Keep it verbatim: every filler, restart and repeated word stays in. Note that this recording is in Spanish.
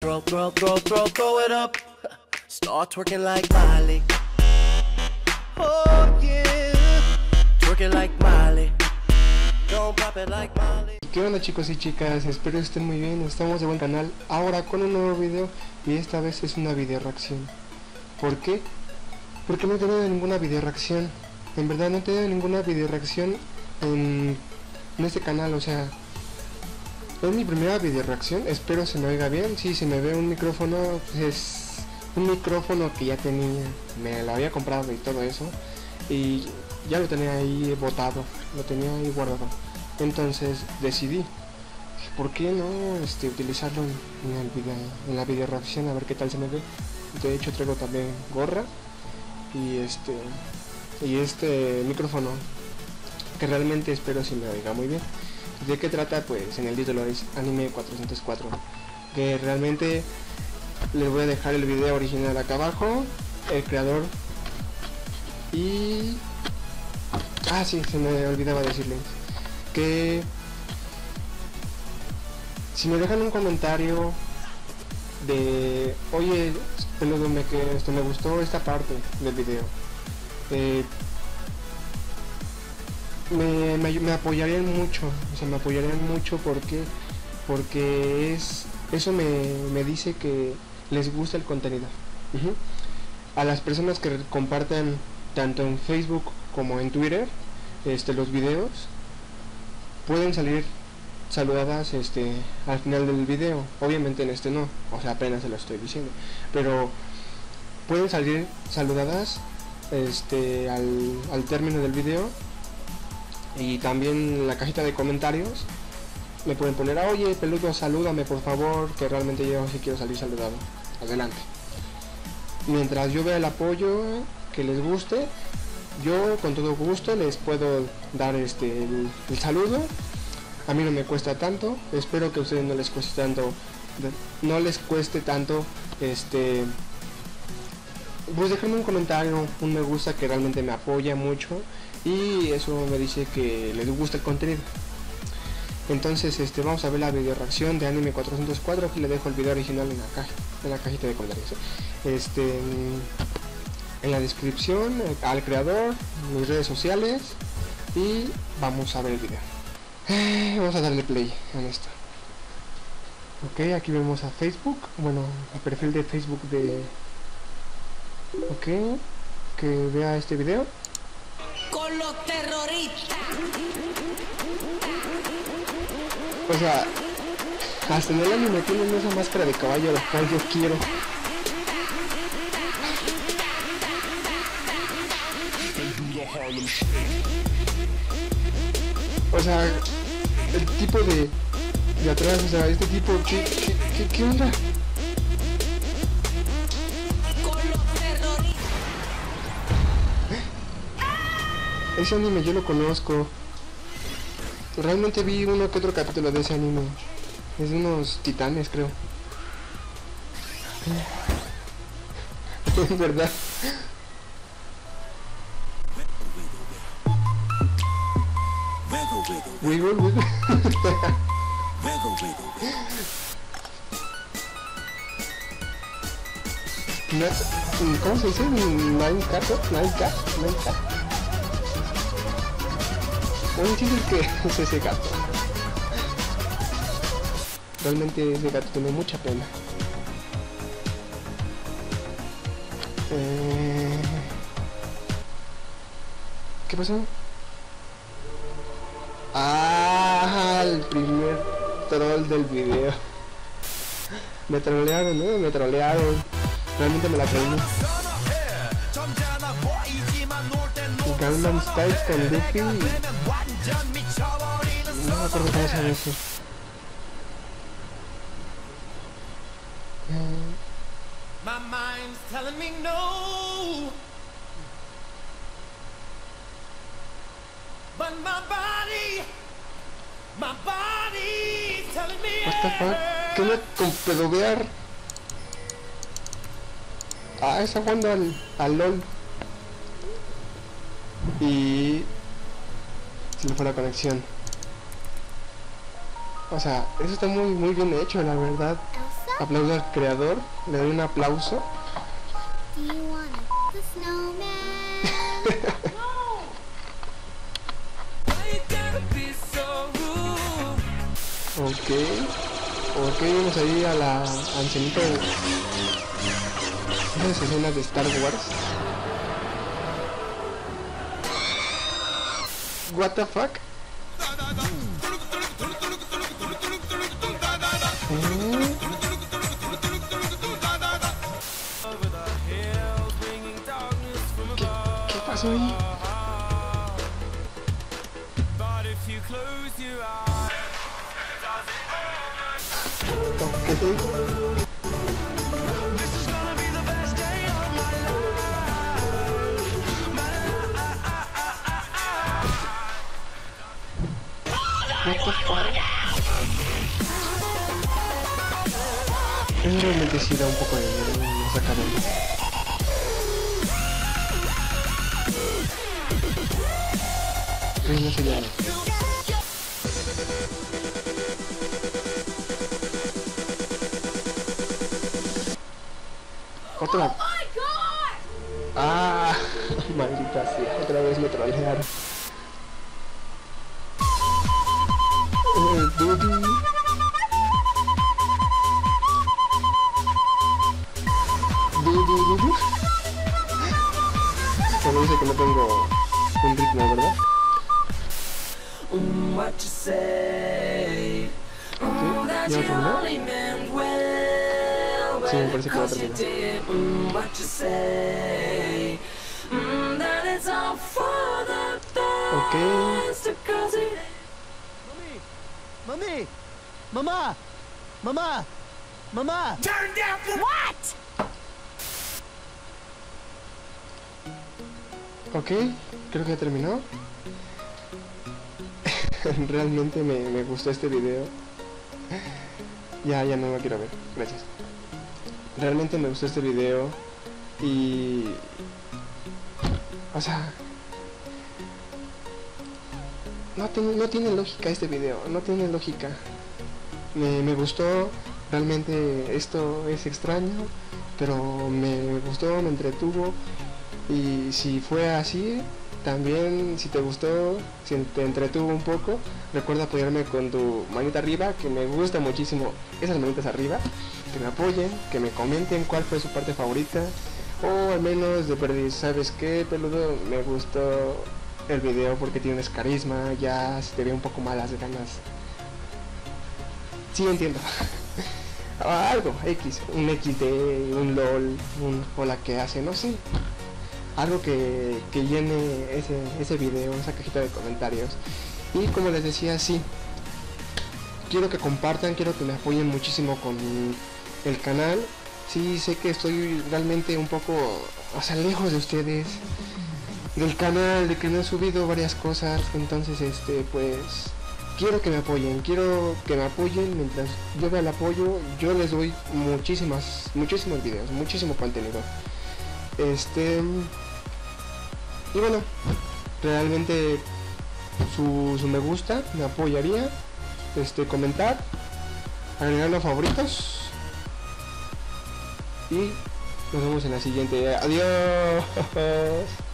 Throw, throw, throw, throw, throw it up. Start twerking like Miley. Oh yeah. Twerking like Miley. Don't pop it like Miley. ¿Qué onda, chicos y chicas? Espero estén muy bien. Estamos de buen canal ahora con un nuevo video y esta vez es una video reacción. ¿Por qué? Porque no he tenido ninguna video reacción. En verdad no he tenido ninguna video reacción en, en este canal, o sea, es mi primera video reacción. Espero se me oiga bien. Si se me ve un micrófono, pues es un micrófono que ya tenía, me lo había comprado y todo eso, y ya lo tenía ahí botado, lo tenía ahí guardado. Entonces decidí, ¿por qué no este, utilizarlo en, el video, en la video reacción, a ver qué tal se me ve? De hecho traigo también gorra y este y este micrófono que realmente espero si me oiga muy bien. ¿De qué trata? Pues en el título es Anime cuatrocientos cuatro, que realmente les voy a dejar el video original acá abajo, el creador y... ah sí, se me olvidaba decirles que si me dejan un comentario de oye, peludo, me, que esto me gustó esta parte del video, eh, Me, me, me apoyarían mucho, o sea, me apoyarían mucho porque porque es eso me, me dice que les gusta el contenido. Uh-huh. A las personas que compartan tanto en Facebook como en Twitter este, los videos, pueden salir saludadas este, al final del video. Obviamente en este no, o sea, apenas se lo estoy diciendo, pero pueden salir saludadas este, al, al término del video. Y también en la cajita de comentarios me pueden poner, oye, peludo, salúdame por favor, que realmente yo sí quiero salir saludado. Adelante. Mientras yo vea el apoyo que les guste, yo con todo gusto les puedo dar este el, el saludo. A mí no me cuesta tanto, espero que a ustedes no les cueste tanto, no les cueste tanto este pues dejarme un comentario, un me gusta, que realmente me apoya mucho y eso me dice que les gusta el contenido. Entonces este vamos a ver la video reacción de Anime cuatrocientos cuatro. Aquí le dejo el video original en la caja, en la cajita de comentarios, este en la descripción, al creador, mis redes sociales, y vamos a ver el video. Eh, vamos a darle play en esto. Ok, aquí vemos a Facebook, bueno, el perfil de Facebook de... ok, que vea este video. Con los terroristas. O sea, hasta en el anime tienen esa máscara de caballo, la cual yo quiero. O sea, el tipo de de atrás, o sea, este tipo, ¿qué, qué, qué, qué onda? Ese anime yo lo conozco. Realmente vi uno que otro capítulo de ese anime. Es de unos titanes, creo. Es verdad. Wiggle, wiggle. ¿Cómo se dice? Nine cat, nine cat, nine cat. Un chiste que es ese gato. Realmente ese gato tiene mucha pena. Eh... ¿Qué pasó? Ah, el primer troll del video. Me trolearon, ¿no? Me trolearon. Realmente me la creí. Gangnam Style con Luffy. No me acuerdo cómo se llama eso. My mind's telling me no, but my body, my body's telling me What the fuck? ¿Qué me con pedovear? Ah, está jugando al, al LOL. Y se le fue la conexión. O sea, eso está muy muy bien hecho, la verdad. aplaudo al creador, le doy un aplauso. Do you wanna f the snowman? Ok, ok, vamos ahí a la ancianita de esas escenas de Star Wars. What the fuck? ¿Eh? ¿Qué, qué pasó ahí? Ok. What the fuck? Es realmente sí da un poco de miedo, no sacaron. Pues no se llama. Otra. Ah, maldita sea, otra vez me trolearon. Eh, Dudu. Dudu, Dudu. Bueno, dice que no tengo un ritmo, ¿verdad? What you say? Ok, ¿ya terminó? Sí, me parece que va a terminar. What you say? That it's all for the Ok. best because it Mami! Mamá! Mamá! Mamá! Turn down for What? Ok, creo que ya terminó. Realmente me, me gustó este video. Ya, ya no lo quiero ver, gracias. Realmente me gustó este video. Y... O sea... No tiene, no tiene lógica este video, no tiene lógica. Me, me gustó, realmente esto es extraño, pero me gustó, me entretuvo. Y si fue así, también si te gustó, si te entretuvo un poco, recuerda apoyarme con tu manita arriba, que me gusta muchísimo esas manitas arriba. Que me apoyen, que me comenten cuál fue su parte favorita, o al menos de perdiz, ¿sabes qué, peludo? Me gustó el video porque tienes carisma, ya se te ve un poco mal las ganas. Sí, entiendo. Algo, X, un equis de, un LOL, un hola que hace, no sé. Algo que, que llene ese, ese video, esa cajita de comentarios. Y como les decía, sí, quiero que compartan, quiero que me apoyen muchísimo con el canal. Sí, sé que estoy realmente un poco, o sea, lejos de ustedes, del canal, de que no he subido varias cosas. Entonces, este, pues, quiero que me apoyen, quiero que me apoyen. Mientras yo vea el apoyo, yo les doy muchísimas, muchísimos videos, muchísimo contenido. Este, y bueno, realmente su, su me gusta, me apoyaría. Este, comentar, agregarlo a favoritos. Y nos vemos en la siguiente. Adiós.